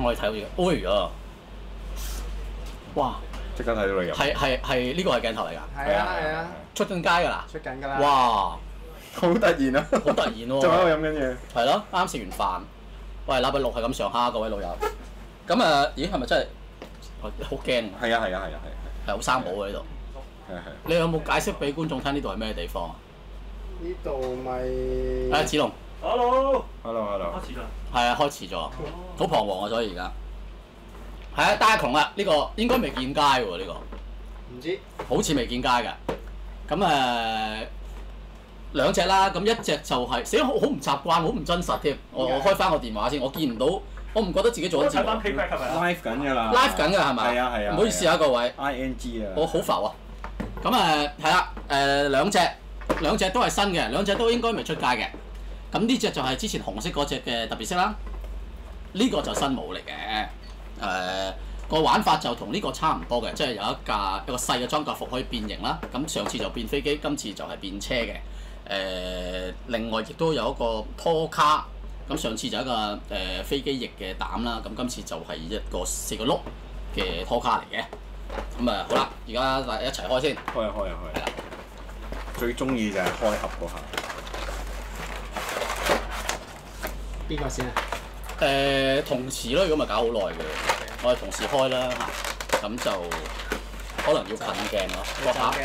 我哋睇到嘢，哎呀！哇！ 即刻睇到你入。 係呢個係鏡頭嚟㗎。 係啊， 出緊街㗎啦。 出緊㗎啦。 哇！ 好突然啊！ 好突然喎。 仲喺度飲緊嘢。 係咯，啱食完飯。喂，禮拜六係咁上下，各位老友。咁咦係咪真係好驚？ 係啊！ 係好生保嘅呢度。 係。 你有冇解釋俾觀眾聽呢度係咩地方啊？ 呢度咪子龍。 Hello。 開始啦。 係啊，開始咗。好彷徨啊，所以而家。係啊，大窮啊！呢個應該未見街喎，呢個。 唔知。 好似未見街㗎。咁兩隻啦，咁一隻就係死好唔習慣，好唔真實添。我開翻個電話先，我見唔到，我唔覺得自己做緊節目。 live 緊㗎啦。 live 緊㗎係咪？ 係啊。 唔好意思啊，各位。 ing 啊。 我好浮啊！咁係啦，兩隻都係新嘅，兩隻都應該未出街嘅。咁呢隻就係之前紅色嗰隻嘅特別色啦。呢個就新模嚟嘅。個玩法就同呢個差唔多嘅，即係有一個細嘅裝甲服可以變形啦。咁上次就變飛機，今次就係變車嘅。另外亦都有一個拖卡，咁上次就一個飛機翼嘅膽啦。咁今次就係一個4個轆嘅拖卡嚟嘅。咁好啦，而家大家一齊開先。 開啊！係啦。最中意就係開盒嗰下。 邊個先啊？ 同時咯，如果咪搞好耐嘅，我哋同時開啦嚇，咁就可能要近鏡咯，個盒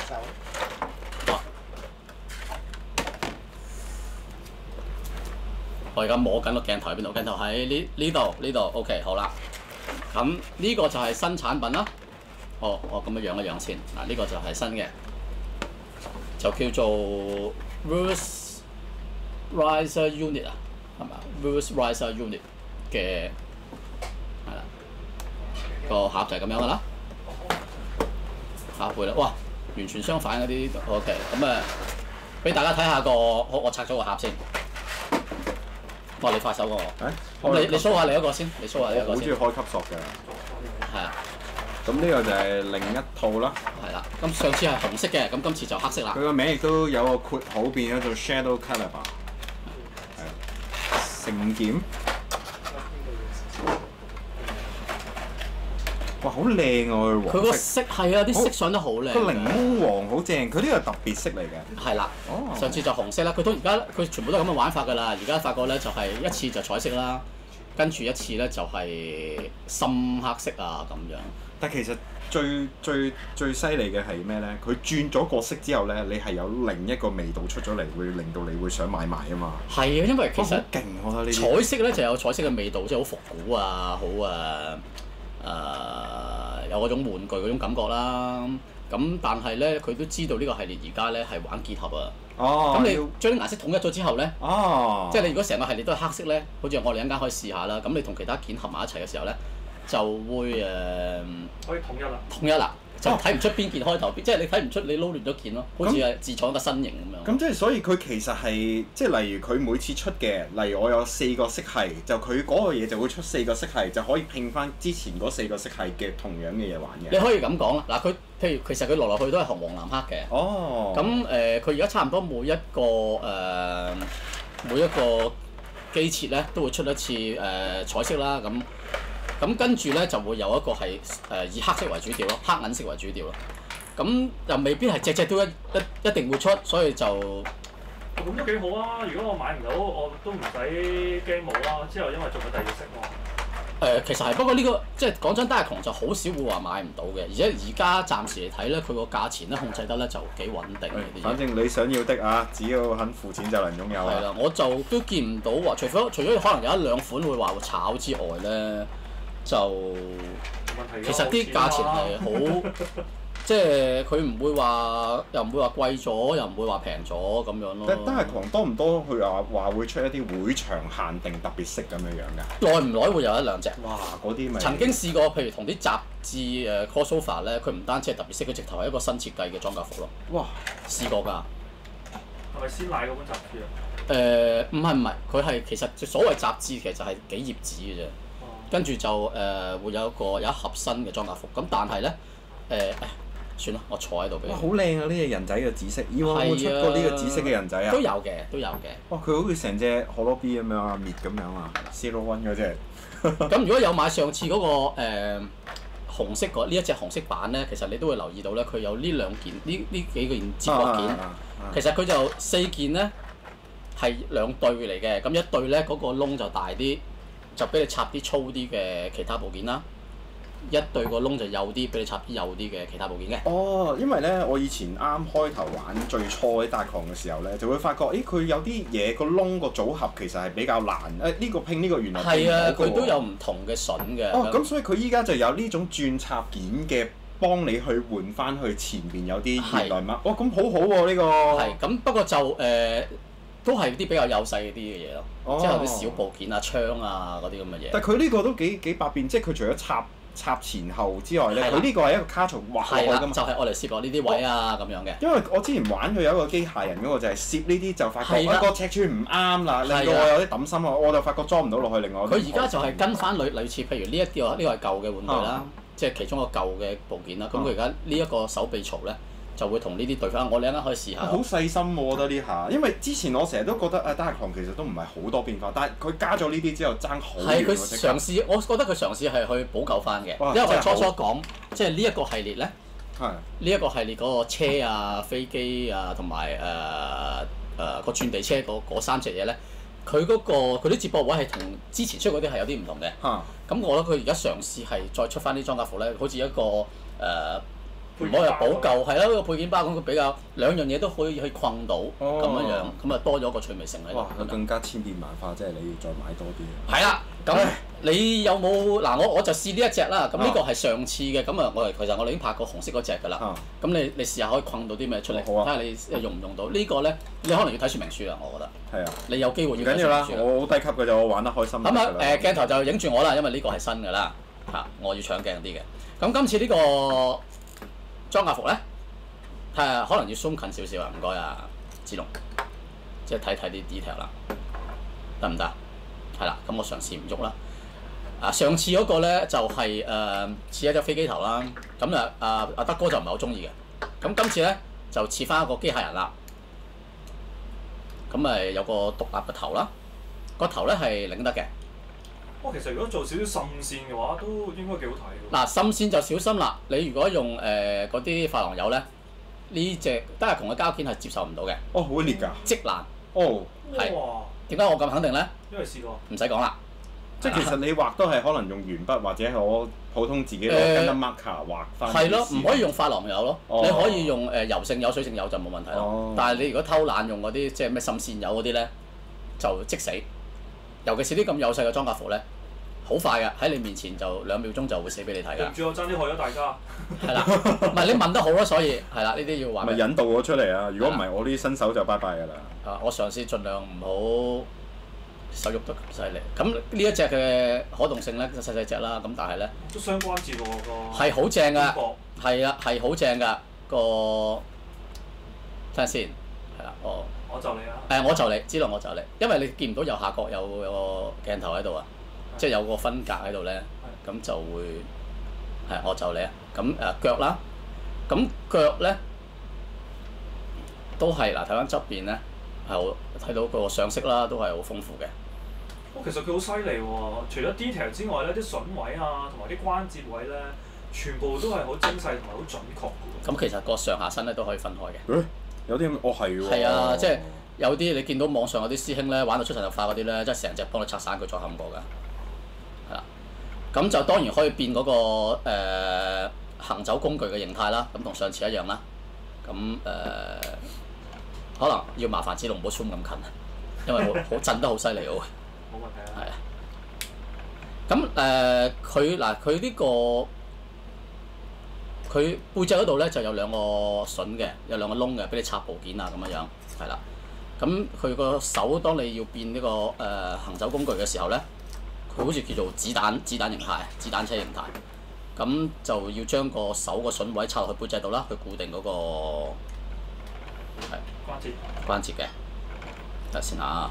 我而家摸緊個鏡頭喺邊度？鏡頭喺呢度 OK 好啦。咁呢個就係新產品啦。我咁樣樣一樣先。嗱，呢個就係新嘅，就叫做 Verse Riser Unit 啊。係嘛 Verse Riser Unit 嘅係啦，個盒就係咁樣㗎啦，下背啦，哇，完全相反嗰啲 OK，咁俾大家睇下我拆咗個盒先。哇！你快手過我，咁你 show 下你一個先，你 show 下你一個先。 我好中意開級索嘅。 係啊。 咁呢個就係另一套啦。 係啦，咁上次係紅色嘅，咁今次就黑色啦。 佢個名亦都有個括號變咗做 Shadow Caliber。成劍，哇！好靚啊佢黃色。 佢個色係啊，啲色上得好靚。 個檸檬黃好正，佢呢個特別色嚟嘅。 係啦，上次就紅色啦，佢到而家佢全部都係咁嘅玩法㗎啦。而家發覺咧就係一次就彩色啦，跟住一次咧就係深黑色啊咁樣。 但其實最犀利嘅係咩咧？佢轉咗個色之後咧，你係有另一個味道出咗嚟，會令到你會想買埋啊嘛。 係啊，因為其實好勁我覺得呢啲彩色咧就有彩色嘅味道，即係好復古啊，好有嗰種玩具嗰種感覺啦。咁但係咧，佢都知道呢個系列而家咧係玩結合啊。咁你將啲顏色統一咗之後咧，即係你如果成個系列都係黑色咧，好似我哋陣間可以試下啦。咁你同其他件合埋一齊嘅時候咧，就會可以統一啦。 統一啦，就睇唔出邊件開頭邊，即係你睇唔出你撈亂咗件咯，好似係自創一個身形咁樣。 咁即係所以佢其實係即係例如佢每次出嘅，例如我有4個色系，就佢嗰個嘢就會出4個色系，就可以拼翻之前嗰4個色系嘅同樣嘅嘢玩嘅。 你可以咁講啦，嗱佢譬如其實佢來來去都係紅黃藍黑嘅。 哦。 咁佢而家差唔多每一個機設咧都會出一次彩色啦，咁跟住咧就會有一個係以黑色為主調咯，黑銀色為主調咯。咁又未必係隻都一定會出，所以就咁都幾好啊！如果我買唔到，我都唔使驚冇啦。之後因為仲有第二個色喎。 其實係，不過呢個即係講真，大窮就好少會話買唔到嘅，而且而家暫時嚟睇咧，佢個價錢咧控制得咧就幾穩定嘅啲嘢。 反正你想要的啊，只要肯付錢就能擁有。 係啦，我就都見唔到話，除咗可能有1-2款會話會炒之外咧，就其實啲價錢係好。即係佢唔會話，又唔會話貴咗，又唔會話平咗咁樣咯。 但係狂多唔多？佢話會出一啲會場限定特別色咁樣㗎。 耐唔耐會有1-2隻。 哇！嗰啲咪曾經試過，譬如同啲雜誌crossover 咧，佢唔單止係特別色，佢直頭係一個新設計嘅裝甲服咯。 哇！ 試過㗎。 係咪先買嗰本雜誌啊？ 唔係，佢係其實所謂雜誌其實係幾頁紙嘅啫。跟住就會有一盒新嘅裝甲服，咁但係咧算啦，我坐喺度俾你。 哇！好靚啊！呢隻人仔嘅紫色，以往有冇出過呢個紫色嘅人仔啊？ 都有嘅。 哇！佢好似成隻可樂 B 咁樣啊，滅咁樣啊，Zero One 嗰隻。 咁如果有買上次嗰、個紅色呢一隻紅色版咧，其實你都會留意到咧，佢有呢兩件呢幾件接駁件，其實佢就4件咧係2對嚟嘅，咁一對咧嗰、個窿就大啲，就俾你插啲粗啲嘅其他部件啦。一對個窿就幼啲，俾你插啲幼啲嘅其他部件嘅。 哦，因為咧，我以前啱開頭玩最初啲 Diaclone 嘅時候咧，就會發覺，佢有啲嘢個窿個組合其實係比較難。呢個拼呢個原來係啊，佢都有唔同嘅筍嘅。 哦，咁所以佢依家就有呢種轉插件嘅，幫你去換翻去前邊有啲原來乜。哇，咁好好喎呢個。 係，咁不過就都係啲比較幼細啲嘅嘢咯，即係啲小部件啊、槍啊嗰啲咁嘅嘢。 但係佢呢個都幾百變，即係佢除咗插前後之外咧，佢呢個係一個卡槽畫落去㗎嘛， 就係我嚟攝落呢啲位啊咁樣嘅。 因為我之前玩佢有一個機械人嗰個就係攝呢啲就發覺個尺寸唔啱啦，令到我有啲抌心啊，我就發覺裝唔到落去。另外佢而家就係跟翻類似，譬如呢個係舊嘅玩具啦，即係其中一個舊嘅部件啦。咁佢而家呢一個手臂槽咧，就會同呢啲對翻。我哋啱啱可以試下。 好細心喎，我覺得呢下，因為之前我成日都覺得Diaclone其實都唔係好多變化，但係佢加咗呢啲之後爭好遠喎。係佢嘗試，我覺得佢嘗試係去補救翻嘅，因為我初講即係呢一個系列咧，呢一個系列嗰個車啊、飛機啊同埋個轉地車嗰3隻嘢咧，佢啲接駁位係同之前出嗰啲係有啲唔同嘅。咁我覺得佢而家嘗試係再出翻啲裝甲服咧，好似一個唔好又補救，係啦，個配件包咁佢比較2樣嘢都可以去困到咁樣，咁啊多咗個趣味性喺度。 哇！佢更加千變萬化，即係你要再買多啲。 係啦，咁你有冇嗱？我就試呢一隻啦。咁呢個係上次嘅，咁啊其實我哋已經拍過紅色嗰隻㗎啦。咁你試下可以困到啲咩出嚟？睇下你用唔用到呢個咧？你可能要睇說明書啦，我覺得。係啊。你有機會要睇說明書。唔緊要啦，我好低級嘅啫，我玩得開心。咁啊鏡頭就影住我啦，因為呢個係新㗎啦。我要搶鏡啲嘅。咁今次呢個裝甲服咧，可能要 zoom 近少少啊，唔該啊，子龍，即係睇啲 detail 啦，得唔得？係啦，咁我嘗試唔喐啦。上次嗰個咧就係似一隻飛機頭啦，咁阿德哥就唔係好中意嘅。咁今次咧就似翻一個機械人啦。咁有個獨立嘅頭啦，個頭咧係擰得嘅。 其實如果做少少滲線嘅話，都應該幾好睇嘅。 嗱，滲線就小心啦。你如果用嗰啲珐琅油咧，呢隻Diaclone嘅膠件係接受唔到嘅。 好裂㗎！ 積爛。係。點解我咁肯定咧？ 因為試過。 唔使講啦。 即係其實你畫都係可能用鉛筆或者攞普通自己攞跟得 marker 畫翻。係咯， 唔可以用珐琅油咯。你可以用油性油、水性油就冇問題咯。但係你如果偷懶用嗰啲即係咩滲線油嗰啲咧，就即死。尤其是啲咁幼細嘅裝甲服咧，好快㗎，喺你面前就2秒鐘就會死俾你睇㗎。 對唔住，我爭啲害咗大家。 係啦，唔係你問得好咯，所以係啦，呢啲要話。 咪引導我出嚟啊！如果唔係，我啲新手就拜拜㗎啦。 我嘗試盡量唔好手喐得咁犀利。咁呢一隻嘅可動性咧，細細隻啦，咁但係咧都雙關節喎個。 係好正㗎，係啊，係好正㗎個。睇下先，係啦， 我就你啦。 我就你，知道我就你，因為你見唔到右下角有個鏡頭喺度啊，即係有個分隔喺度咧，咁就會係我就你啊。咁腳啦，咁腳咧都係嗱，睇翻側邊咧係睇到個上色啦，都係好豐富嘅。 其實佢好犀利喎！除咗 detail 之外咧，啲筍位啊，同埋啲關節位咧，全部都係好精細同埋好準確嘅。 咁其實個上下身咧都可以分開嘅。 有啲咁，係喎。 係啊，即係有啲你見到網上有啲師兄咧玩到出神入化嗰啲咧，即係成隻幫你拆散佢再冚過㗎。係啦，咁就當然可以變嗰個行走工具嘅形態啦。咁同上次一樣啦。咁可能要麻煩子龍唔好 zoom 咁近，因為好震得好犀利喎。 冇問題啊。 係啊。咁佢呢個。佢背脊嗰度咧就有2個筍嘅，有2個窿嘅，俾你插部件啊咁樣樣，係啦。咁佢個手當你要變呢個行走工具嘅時候咧，佢好似叫做子彈形態，子彈車形態。咁就要將個手個筍位插落去背脊度啦，去固定嗰個關節嘅。等先啊！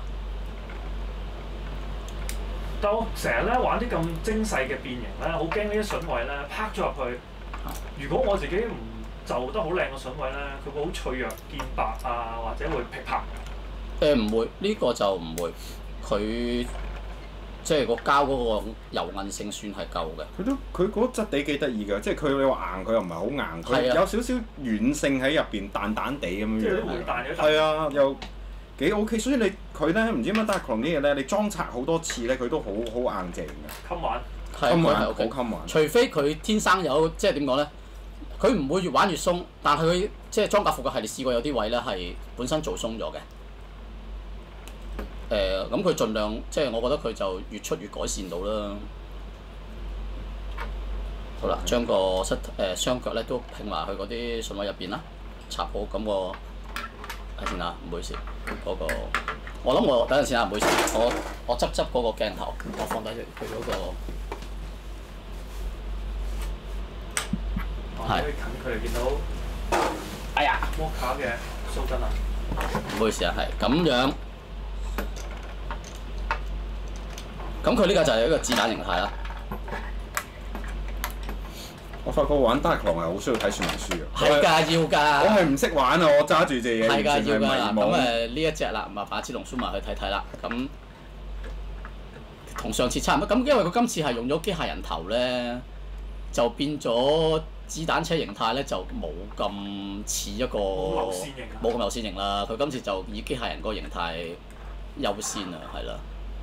但我成日咧玩啲咁精細嘅變形咧，好驚呢啲筍位咧拍咗入去。如果我自己唔就得好靚嘅筍位咧，佢會好脆弱、見白啊，或者會劈拍。 唔會，呢個就唔會。佢即係個膠嗰個柔韌性算係夠嘅。 佢嗰質地幾得意㗎，即係佢你話硬佢又唔係好硬，佢係啊有少少軟性喺入邊，彈彈地咁樣樣。 即係啲回彈嘅。 係啊，又幾 OK，所以佢咧唔知點解 Diaclone 啲嘢咧，你裝拆好多次咧，佢都好硬淨嘅。 襟玩。 襟玩好 OK， 襟玩。 除非佢天生有即係點講咧，佢唔會越玩越鬆，但係佢即係裝甲服嘅系列試過有啲位咧係本身做鬆咗嘅。咁佢盡量即係我覺得佢就越出越改善到啦。好啦，將個雙腳咧都拼埋去嗰啲順位入邊啦，插好咁個睇先啊，唔好意思，嗰個我諗我等陣先啊，唔好意思，我執嗰個鏡頭，我放低佢嗰個。 係。近距離見到。 哎呀！ 摩卡嘅蘇根啊！ 唔好意思啊，係咁樣。咁佢呢個就係一個子彈形態啦。 我發覺玩 Diaclone 係好需要睇說明書嘅。 係㗎，要㗎。 我係唔識玩啊！我揸住隻嘢， 係㗎，要㗎啦。咁呢呢一隻啦，咁啊把支龍蘇埋去睇睇啦。咁同上次差唔多。咁因為佢今次係用咗機械人頭咧，就變咗子彈車形態咧就冇咁似一個冇咁流線型啦。佢今次就以機械人嗰個形態優先啊，係啦。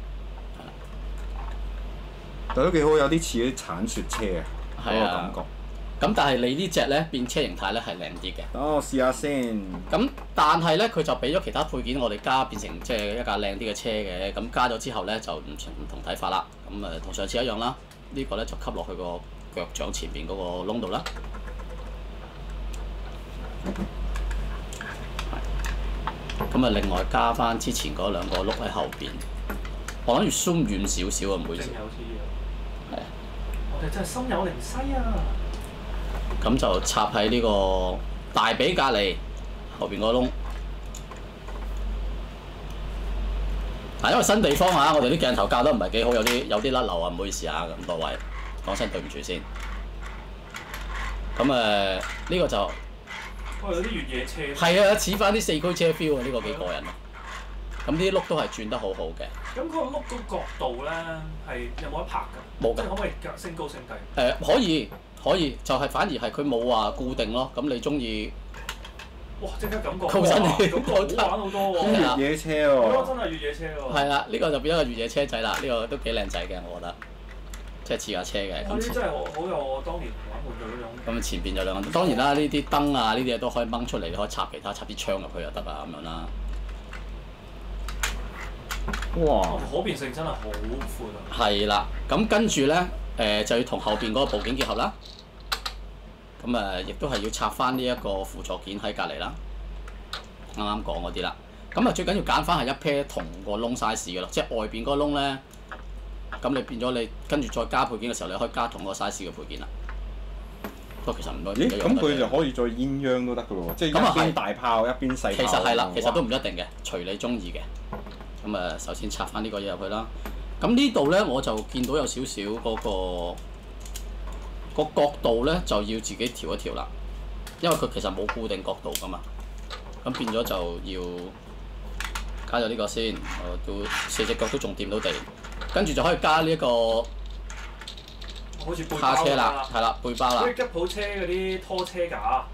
但都幾好，有啲似啲鏟雪車啊，嗰個感覺。咁但係你呢隻咧變車形態咧係靚啲嘅。 等我試下先。 咁但係咧佢就俾咗其他配件我哋加變成即係一架靚啲嘅車嘅。咁加咗之後咧就唔同睇法啦。咁同上次一樣啦。呢個咧就吸落去個腳掌前邊嗰個窿度啦。咁另外加翻之前嗰兩個轆喺後邊。我諗住 zoom 遠少少啊，唔好意思。係啊。 我哋真係心有靈犀啊！ 咁就插喺呢個大髀隔離後邊個窿。因為新地方我哋啲鏡頭校得唔係幾好，有啲甩漏啊，唔好意思啊，咁多位講聲對唔住先。咁呢個就有啲越野車。 係啊，似翻啲四驅車 feel 啊，呢個幾過癮啊！咁啲轆都係轉得好好嘅。 咁嗰個轆個角度咧係有冇得拍㗎？ 冇㗎。 即係可唔可以升高升低？ 可以，就係反而係佢冇話固定咯。咁你中意？ 哇！即刻感覺高身啲， 咁好玩好多喎。 越野車喎。 真係越野車喎。 係啦，呢個就變咗個越野車仔啦。呢個都幾靚仔嘅，我覺得。即係似架車嘅。 呢啲真係好有我當年玩玩具嗰種。 咁前邊有兩個，當然啦，呢啲燈啊，呢啲嘢都可以掹出嚟，你可以插其他，插啲槍入去就得啊，咁樣啦。 哇！ 可變性真係好闊啊！ 係啦，咁跟住咧，就要同後邊嗰個部件結合啦。咁亦都係要插翻呢一個輔助件喺隔離啦。啱啱講嗰啲啦。咁最緊要揀翻係一 pair 同個窿 size 嘅咯，即係外邊嗰個窿咧，咁你變咗你跟住再加配件嘅時候，你可以加同個 size 嘅配件啦。不過其實唔多。 咦？咁佢就可以再鴛鴦都得㗎喎，即係一邊大炮一邊細炮。 其實係啦，其實都唔一定嘅，隨你中意嘅。咁首先插翻呢個嘢入去啦。咁呢度咧，我就見到有少少嗰個角度咧，就要自己調一調啦。因為佢其實冇固定角度噶嘛，咁變咗就要加咗呢個先。到四隻腳都仲掂到地，跟住就可以加呢一個好似卡車啦，係啦，背包啦。 啲吉普車嗰啲拖車架。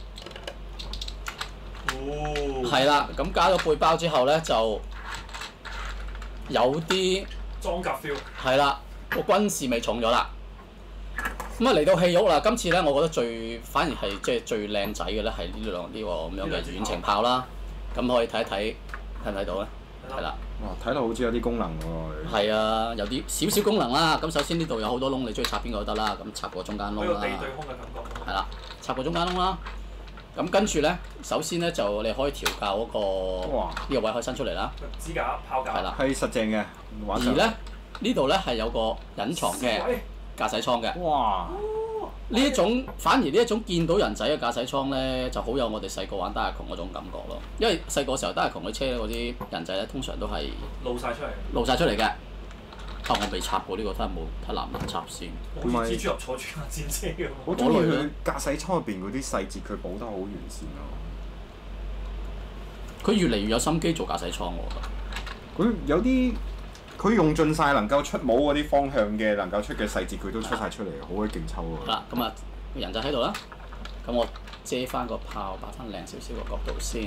哦。 係啦，咁加咗背包之後咧就。有啲裝甲 feel 係啦，個軍事味重咗啦。咁嚟到戲肉啦，今次咧，我覺得反而係即係最靚仔嘅咧，係呢個咁樣嘅遠程炮啦。咁可以睇一睇，睇唔睇到咧？係啦。 哇！睇到好似有啲功能喎。 係啊，有啲少少功能啦。咁首先呢度有好多窿，你中意插邊個都得啦。咁插個中間窿啦。 有地對空嘅感覺。 係啦，插個中間窿啦。咁跟住咧，首先咧就你可以調校嗰個呢個位可以伸出嚟啦。 支架、炮架。 係啦。 係實淨嘅。 而咧呢度咧係有個隱藏嘅駕駛艙嘅。 哇！ 反而呢一種見到人仔嘅駕駛艙咧，就好有我哋細個玩 Diaclone 嗰種感覺咯。因為細個時候 Diaclone 啲車嗰啲人仔咧，通常都係露晒出嚟。 露晒出嚟嘅。我未插過呢個，睇下難唔難插先。 好似蜘蛛俠坐住架戰車咁。 我中意佢駕駛艙入邊嗰啲細節，佢補得好完善咯。 佢越嚟越有心機做駕駛艙，我覺得。 佢有啲佢用盡晒能夠出帽嗰啲方向嘅能夠出嘅細節，佢都出晒出嚟，好鬼勁抽喎。 嗱，咁啊人就喺度啦，咁我遮翻個炮，擺翻靚少少個角度先。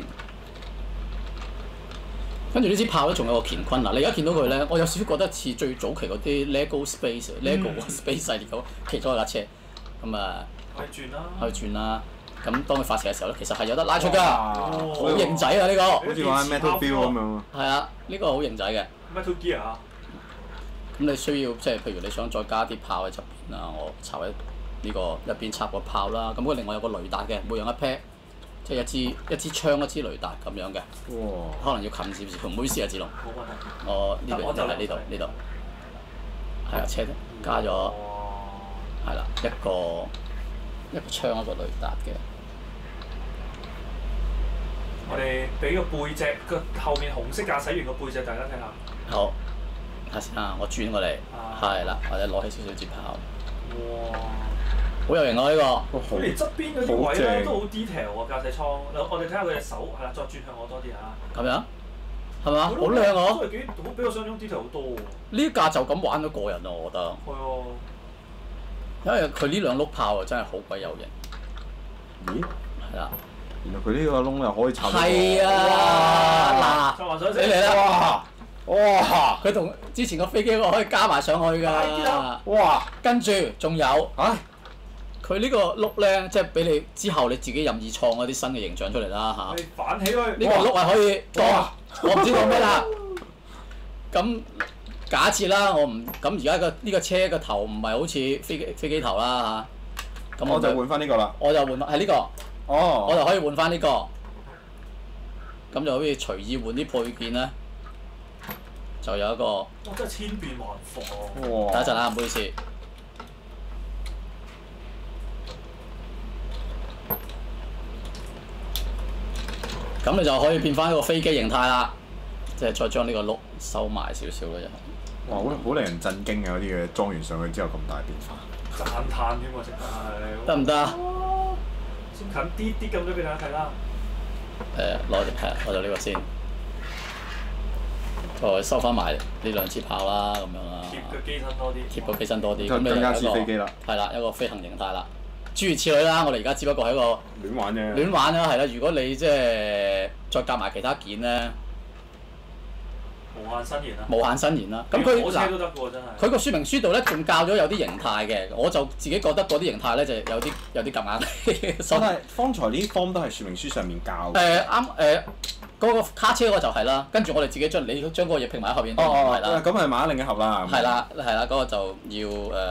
跟住呢支炮咧，仲有個乾坤嗱，你而家見到佢咧，我有少少覺得似最早期嗰啲 LEGO Space、LEGO Space 系列嗰其中一架車，咁啊可以轉啦， 可以轉啦。咁當佢發射嘅時候咧，其實係有得拉出㗎， 哇好型仔啊呢個。 好似玩 Metal Build 咁樣。 係啊，呢個好型仔嘅。 Metal Gear 啊！ 咁你需要即係譬如你想再加啲炮喺側邊啊，我插喺呢個一邊插個炮啦。咁佢另外有個雷達嘅，每樣一 pair，即係一支槍一支雷達咁樣嘅。 哇！ 可能要近少少，唔好意思啊，子龍。 冇問題。 我呢邊就係呢度。係啊，車加咗係啦，一個槍一個雷達嘅。 我哋俾個背脊個後面紅色駕駛員個背脊大家睇下。 好，睇下先啊！我轉過嚟，係啦，或者攞起少少支炮。 哇！ 好有型啊！呢個。 佢連側邊嗰啲位咧都好 detail 喎，駕駛艙。我哋睇下佢隻手，係啦，再轉向我多啲啊。 咁樣係嘛？好靚啊！ 都係幾好，比我想像中 detail 好多喎。 呢架就咁玩都過癮啊！我覺得。 係啊。 因為佢呢兩碌炮啊，真係好鬼有型。 咦？ 係啦。 原來佢呢個窿又可以插。 係啊！嗱，你嚟啦！ 哇！ 佢同之前個飛機嗰個可以加埋上去㗎。 哇！ 跟住仲有啊！ 佢呢個碌咧，即係俾你之後你自己任意創嗰啲新嘅形象出嚟啦嚇。 反起佢。 呢個碌係可以當，我唔知講咩啦。咁假設啦，我唔咁而家呢個車個頭唔係好似飛機頭啦嚇。咁我就換翻呢個啦。 我就換翻係呢個。 哦。 我就可以換翻呢個。咁就可以隨意換啲配件咧。就有一個。 哇！真係千變萬化。 哇！ 等一陣啊，唔好意思。咁你就可以變翻一個飛機形態啦，即係再將呢個轆收埋少少咯，就係。 哇！好令人震驚嘅嗰啲嘢裝完上去之後咁大變化。 讚歎添喎，直係。 得唔得啊？ 先近啲啲咁多俾大家睇啦。 攞咗呢個先，再收翻埋呢兩支炮啦，咁樣啦。 貼個機身多啲。 貼個機身多啲，咁更加似飛機啦。 係啦，一個飛行形態啦。諸如此類啦，我哋而家只不過係一個亂玩啫。 亂玩啦，係啦。如果你即係再夾埋其他件咧， 無限伸延啦。 無限伸延啦。咁佢火車都得喎，真係。 佢個說明書度咧仲教咗有啲形態嘅，我就自己覺得嗰啲形態咧就有啲夾硬。 但係方才呢啲 form 都係說明書上面教。 啱嗰個卡車嗰個就係啦，跟住我哋自己將嗰個嘢拼埋喺後邊。 係啦。咁係買另一盒啦。 係啦，嗰個就要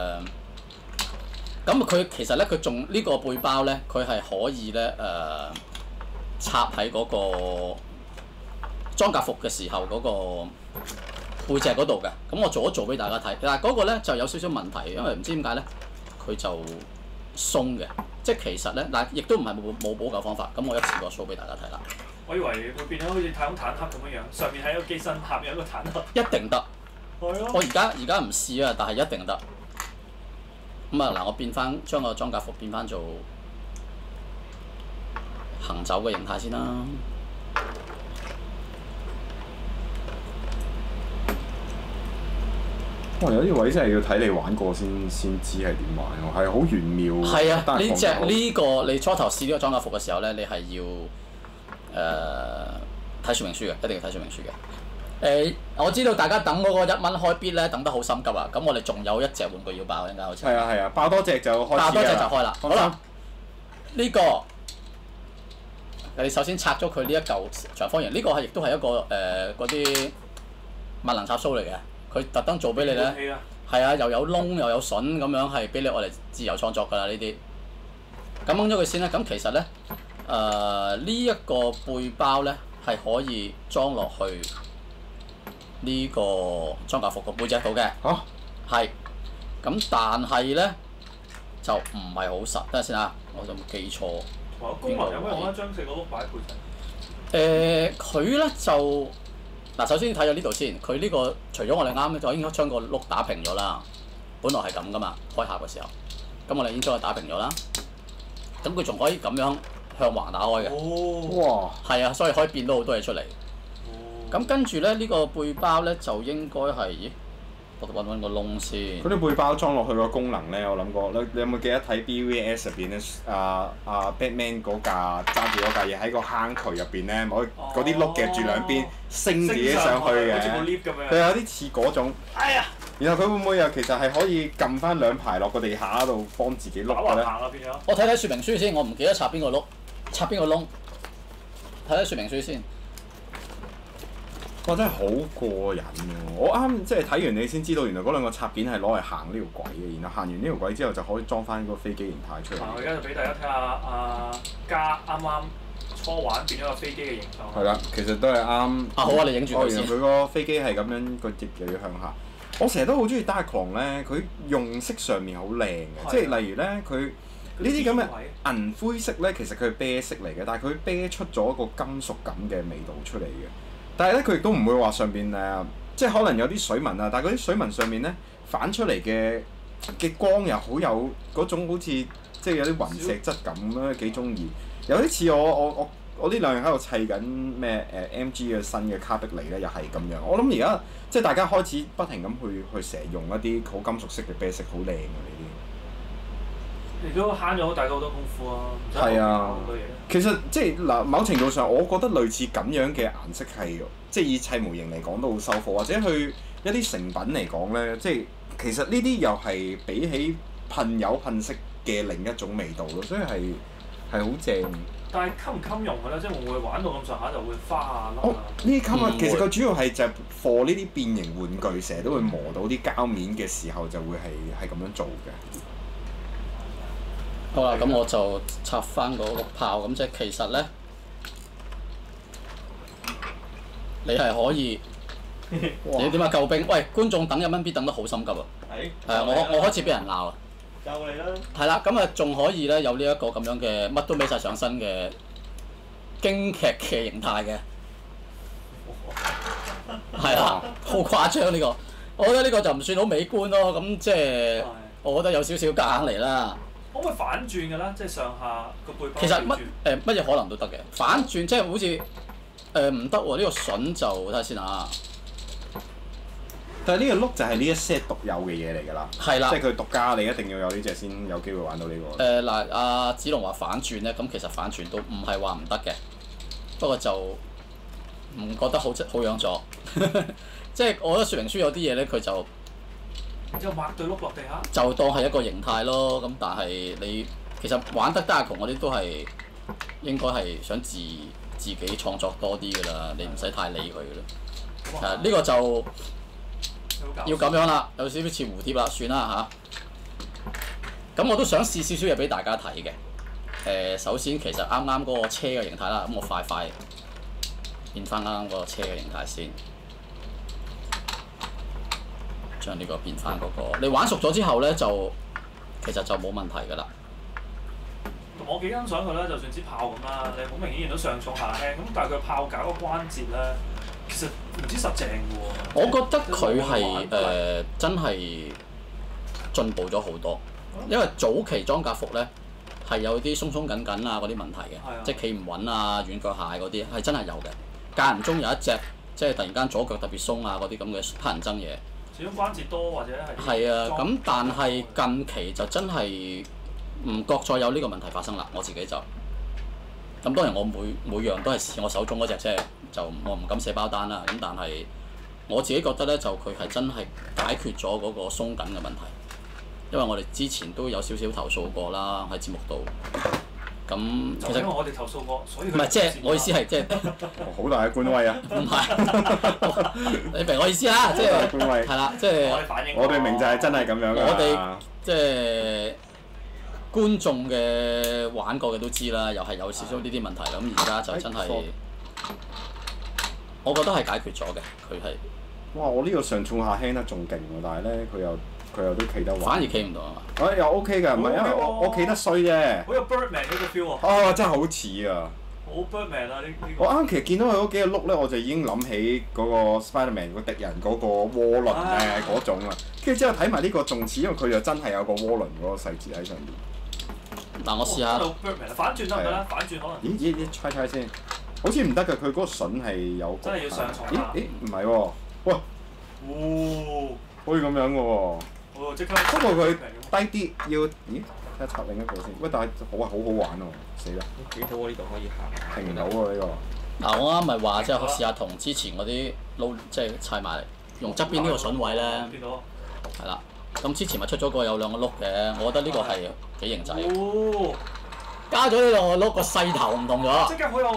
咁佢其實咧，佢仲呢個背包咧，佢係可以咧插喺嗰個裝甲服嘅時候嗰個背脊嗰度嘅。咁我做一做俾大家睇，但係嗰個咧就有少少問題，因為唔知點解咧，佢就鬆嘅，即係其實咧，但係亦都唔係冇補救方法。咁我一次過 show 俾大家睇啦。 我以為會變咗好似太空坦克咁樣樣，上面係一個機身，下面有一個坦克。 一定得。 係啊。 我而家唔試啊，但係一定得。咁啊嗱，我將個裝甲服變翻做行走嘅形態先啦。 哇！有啲位真係要睇你玩過先知係點玩喎，係好玄妙。 係啊，呢個你初頭試呢個裝甲服嘅時候咧，你係要睇說明書嘅，一定要睇說明書嘅。我知道大家等嗰個1蚊開 bid 咧，等得好心急啊！咁我哋仲有一隻玩具要爆，陣間好似。 係啊，爆多隻就開始啦。 爆多隻就開啦。好啦，呢個你首先拆咗佢呢一嚿長方形，呢個係亦都係一個嗰啲萬能插蘇嚟嘅，佢特登做俾你咧。係啊，又有窿又有筍咁樣，係俾你愛嚟自由創作㗎啦呢啲。咁掹咗佢先啦。咁其實咧，呢一個背包咧係可以裝落去。呢個裝甲服個背脊度嘅， 嚇， 係，咁但係咧就唔係好實，等陣先啊，我有冇記錯？ 同埋功能有咩用咧？將四個碌擺背脊。 佢咧就嗱，首先睇咗呢度先，佢呢個除咗我哋啱咧，就已經將個碌打平咗啦。本來係咁噶嘛，開盒嘅時候，咁我哋已經將佢打平咗啦。咁佢仲可以咁樣向橫打開嘅。 哦。 哇！ 係啊，所以可以變到好多嘢出嚟。咁咁跟住咧，呢個背包咧就應該係，咦？我揾個窿先。 嗰啲背包裝落去個功能咧，我諗過，你有冇記得睇 BVS 入邊咧？Batman 嗰架揸住嗰架嘢喺個坑渠入邊咧，嗰啲碌夾住兩邊升自己上去嘅。 好似部 lift 咁樣。 佢有啲似嗰種。 哎呀！ 然後佢會唔會又其實係可以撳翻兩排落個地下度幫自己碌嘅咧？ 我睇睇說明書先，我唔記得插邊個窿，插邊個窿。睇睇說明書先。 哇！真係好過癮喎！我啱即係睇完你先知道，原來嗰兩個插件係攞嚟行呢條軌嘅，然後行完呢條軌之後就可以裝翻個飛機形態出嚟。 我而家就俾大家睇下阿嘉啱啱初玩變咗個飛機嘅形狀。 係啦，其實都係啱。 好啊，你影住佢先。 佢個飛機係咁樣，個翼又要向下。我成日都好中意 Diaclone 咧，佢用色上面好靚嘅，即係例如咧佢呢啲咁嘅銀灰色咧，其實佢係啤色嚟嘅，但係佢啤出咗一個金屬感嘅味道出嚟嘅。但係咧，佢亦都唔會話上邊即係可能有啲水紋啊，但係嗰啲水紋上面咧反出嚟嘅光又好有嗰種好似即係有啲雲石質感咧，幾中意。有啲似我呢兩日喺度砌緊咩MG 嘅新嘅卡碧尼咧，又係咁樣。我諗而家即係大家開始不停咁去成日用一啲好金屬色嘅啤色，好靚嘅呢啲。 亦都慳咗大家好多功夫啊！ 係啊，其實即係嗱，某程度上我覺得類似咁樣嘅顏色係即係以砌模型嚟講都好收貨，或者去一啲成品嚟講咧，即係其實呢啲又係比起噴油噴色嘅另一種味道咯，所以係好正。 但係襟唔襟用嘅咧？即係會唔會玩到咁上下就會花啊甩啊？ 呢啲襟啊，其實佢主要係就係貨呢啲變形玩具，成日都會磨到啲膠面嘅時候就會係咁樣做嘅。 好啦，咁我就插翻個碌炮，咁即係其實咧，你係可以，你點解救兵？喂，觀眾等1蚊必等得好心急啊！係我開始俾人鬧啊！ 救你啦！ 係啦，咁啊仲可以咧有呢一個咁樣嘅乜都孭晒上身嘅京劇嘅形態嘅，係啦，好誇張呢個，我覺得呢個就唔算好美觀咯。咁即係我覺得有少少夾硬嚟啦。 可唔可以反轉㗎啦？即係上下個背包。 其實乜嘢可能都得嘅，反轉即係好似唔得喎。呢個筍就睇下先啊。 但係呢個碌就係呢一 set 獨有嘅嘢嚟㗎啦。 係啦。 即係佢獨家，你一定要有呢隻先有機會玩到呢個。 嗱，阿子龍話反轉咧，咁其實反轉都唔係話唔得嘅，不過就唔覺得好樣咗。即係我覺得說明書有啲嘢咧，佢就。 然之後抹對碌落地下， 就當係一個形態咯。咁但係你其實玩得Diaclone嗰啲都係應該係想自己創作多啲㗎啦，你唔使太理佢㗎啦。呢個就要咁樣啦，有少少似蝴蝶啦，算啦嚇。咁我都想試少少嘢俾大家睇嘅。首先其實啱啱嗰個車嘅形態啦，咁我快變翻啱啱嗰個車嘅形態先。將呢個變翻嗰個，你玩熟咗之後咧，就其實就冇問題㗎啦。 同我幾欣賞佢咧，就算支炮咁啦，你好明顯見到上重下輕，咁但係佢炮架嗰個關節咧，其實唔知實正嘅喎。 我覺得佢係真係進步咗好多，因為早期裝甲服咧係有啲鬆鬆緊緊啊嗰啲問題嘅，即係企唔穩啊、軟腳蟹嗰啲係真係有嘅。間唔中有一隻即係突然間左腳特別鬆啊嗰啲咁嘅乞人憎嘢。 始終關節多或者係。 係啊，咁但係近期就真係唔覺再有呢個問題發生啦。我自己就咁當然我每樣都係試我手中嗰隻啫，就我唔敢寫包單啦。咁但係我自己覺得咧，就佢係真係解決咗嗰個鬆緊嘅問題，因為我哋之前都有少少投訴過啦喺節目度。咁其實因為我哋投訴過，所以唔係即係我意思係即係好大嘅官威啊！ 唔係，你明我意思啦，即係官威係啦，即係我哋明就係真係咁樣㗎。 我哋即係觀眾嘅玩過嘅都知啦，又係有少少呢啲問題啦。咁而家就真係，我覺得係解決咗嘅，佢係。 哇！我呢個上重下輕得仲勁喎，但係咧佢又都企得穩。 反而企唔到啊嘛？ 又 OK 㗎，唔係因為我企得衰啫。 好有 Birdman 嗰個 feel 喎。 哦，真係好似啊！ 好 Birdman 啊！呢個。 我啱其實見到佢嗰幾個碌咧，我就已經諗起嗰個 Spiderman 個敵人嗰個渦輪咧嗰種啦。跟住之後睇埋呢個仲似，因為佢就真係有個渦輪嗰個細節喺上面。 嗱，我試下。 Birdman 反轉得唔得咧？反轉可能。 咦，try 先。 好似唔得㗎，佢嗰個筍係有。 真係要上重咦唔係喎，喂，可以咁樣嘅喎。 即刻。 不過佢低啲要，咦？睇下插另一個先。喂，但係好好玩喎，死啦！ 幾好喎，呢度可以行。 停唔到喎呢個。 嗱，我啱咪話即係試下同之前嗰啲撈即係砌埋，用側邊呢個筍位咧。 見到。 係啦，咁之前咪出咗個有兩個碌嘅，我覺得呢個係幾型仔。加咗呢兩個碌，個勢頭唔同咗。 即刻好有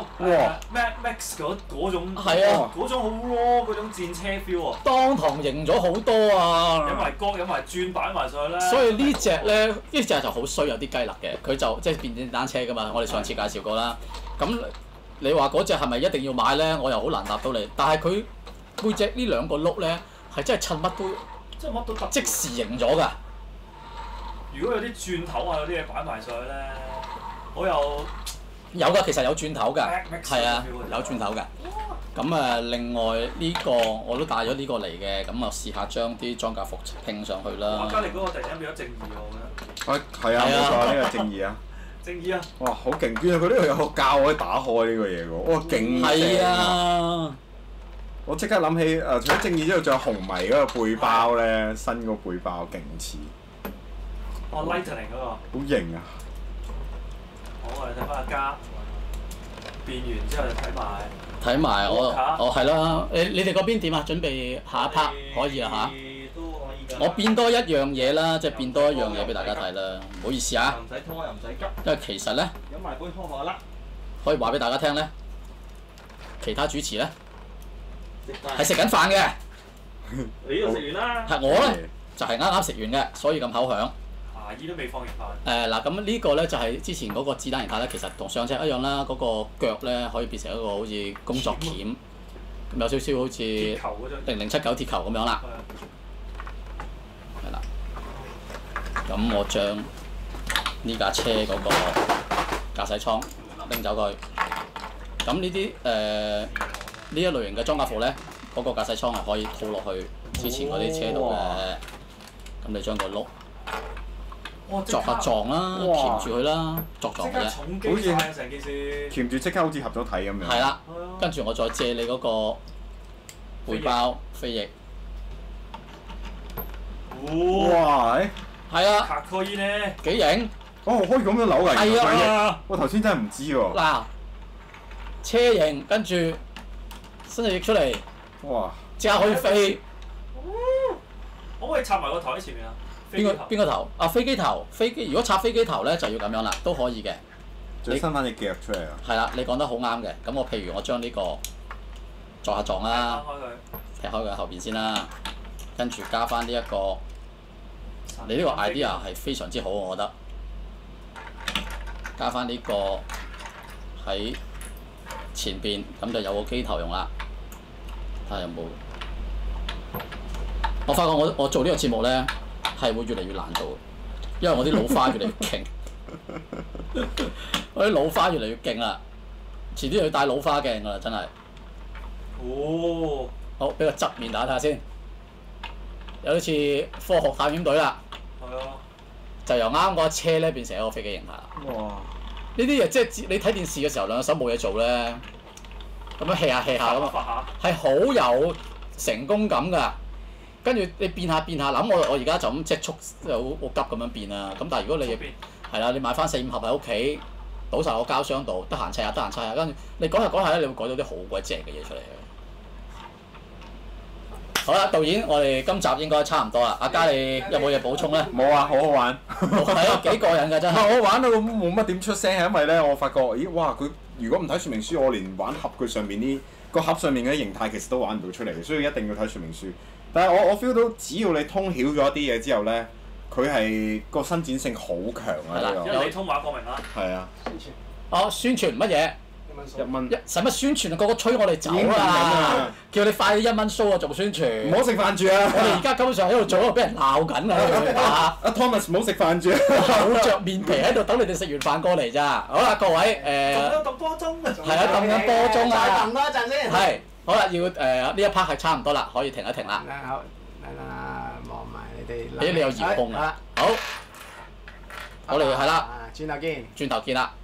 Max 嗰種。 係啊。 嗰種好 raw 嗰種戰車 feel 喎。 當堂型咗好多啊！ 有埋角，有埋轉擺埋上去咧。 所以呢只咧，呢只就好衰，有啲雞肋嘅。佢就即係電單車㗎嘛，我哋上次介紹過啦。咁你話嗰只係咪一定要買咧？我又好難答到你。但係佢背脊呢兩個碌咧，係真係襯乜都， 即係乜都得。 即時型咗㗎。 如果有啲轉頭啊，有啲嘢擺埋上去咧。好有㗎，其實有轉頭㗎，係啊， 有有轉頭㗎。咁另外呢個我都帶咗呢個嚟嘅，咁啊試下將啲裝甲服拼上去啦。 隔離嗰個突然間變咗正義喎，我覺得。 係啊，冇錯，呢個正義啊！ 正義啊！ 哇，好勁！原來佢呢度有個膠可以打開呢個嘢喎，哇，勁正！ 係啊！ 我即刻諗起除咗正義之後，仲有紅迷嗰個背包咧，新個背包勁似。 Lightning 嗰個。 好型啊！ 好，我哋睇翻阿嘉變完之後就睇埋我係啦，你哋嗰邊點啊？準備下一 part 可以啦嚇。 都可以㗎。 我變多一樣嘢啦，即係變多一樣嘢俾大家睇啦。唔好意思啊。 又唔使拖又唔使急。 因為其實咧， 飲埋杯可樂啦。 可以話俾大家聽咧，其他主持咧係食緊飯嘅。 你呢度食完啦。 係我咧就係啱啱食完嘅，所以咁口響。 牙醫都未放完飯。 嗱，咁呢個咧就係之前嗰個子彈形態咧，其實同上隻一樣啦。嗰個腳咧可以變成一個好似工作鉗，咁有少少好似0079鐵球咁樣啦。係啦。咁我將呢架車嗰個駕駛艙拎走佢。咁呢啲呢一類型嘅裝甲服咧，嗰個駕駛艙係可以套落去之前嗰啲車度嘅。咁你將個轆鑿下撞啦，鉗住佢啦，鑿撞嘅啫。 好似成件事。 鉗住即刻好似合咗體咁樣。 係啦，跟住我再借你嗰個背包飛翼。 哇！ 係啊。 卡科伊咧。 幾型？ 哦，可以咁樣扭㗎。 係啊。 我頭先真係唔知喎。 嗱，車型跟住伸隻翼出嚟。 哇！ 即刻可以飛。 可唔可以插埋個頭喺前面啊？ 邊個頭？啊，飛機頭，如果插飛機頭咧就要咁樣啦，都可以嘅。 再伸翻隻腳出嚟啊！ 係啦，你講得好啱嘅。咁我譬如我將呢個撞下撞啦，踢開佢後邊先啦，跟住加翻呢一個。你呢個 idea 係非常之好，我覺得。加翻呢個喺前邊，咁就有個機頭用啦。睇下有冇？我發覺我做呢個節目咧係會越嚟越難做，因為我啲老花越嚟越勁，我啲老花越嚟越勁啦，遲啲要戴老花鏡㗎啦，真係。 哦。 好，俾個側面大家睇下先，有啲似科學探險隊啦。 係啊。就由啱嗰車咧變成一個飛機形態啦。 哇！ 呢啲嘢即係你睇電視嘅時候兩手冇嘢做咧，咁樣 hea 下 hea 下咁啊，係好有成功感㗎。跟住你變下諗，我而家就咁即速好急咁樣變啦。咁但係如果你係啦，你買翻4-5盒喺屋企，倒晒個膠箱度，得閒砌下，跟住你講下咧，你會改到啲好鬼正嘅嘢出嚟嘅。好啦，導演，我哋今集應該差唔多啦。阿嘉，你有冇嘢補充咧？ 冇啊，好好玩。 係啊，幾過癮㗎真係。 我玩到冇乜點出聲，係因為咧，我發覺，咦，哇！佢如果唔睇說明書，我連玩盒佢上面啲個盒上面嗰啲形態其實都玩唔到出嚟嘅，所以一定要睇說明書。但係我 feel 到，只要你通曉咗一啲嘢之後咧，佢係個伸展性好強啊！呢個因為你通馬過明啦。 係啊。 宣傳乜嘢 ？1蚊。 使乜宣傳啊？個個催我哋走啦！叫你快啲1蚊 show 啊！做宣傳。 唔好食飯住啊！ 我哋而家根本上喺度做，喺度俾人鬧緊啊！ 阿 Thomas 唔好食飯住， 厚着面皮喺度等你哋食完飯過嚟咋。好啦，各位揼波鐘啊！ 係啊，揼緊波鐘啊！ 再揼多一陣先。 係。好啦，要呢一 part 係差唔多啦，可以停一停啦。 好，望埋你哋。 你有遙控啊！好，我哋係啦。 轉頭見。 轉頭見啦。